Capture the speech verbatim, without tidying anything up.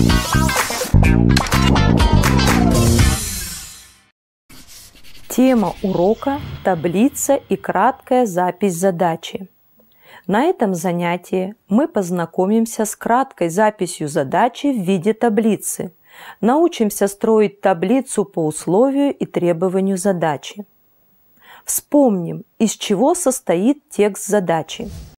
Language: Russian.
Тема урока – таблица и краткая запись задачи. На этом занятии мы познакомимся с краткой записью задачи в виде таблицы, научимся строить таблицу по условию и требованию задачи. Вспомним, из чего состоит текст задачи.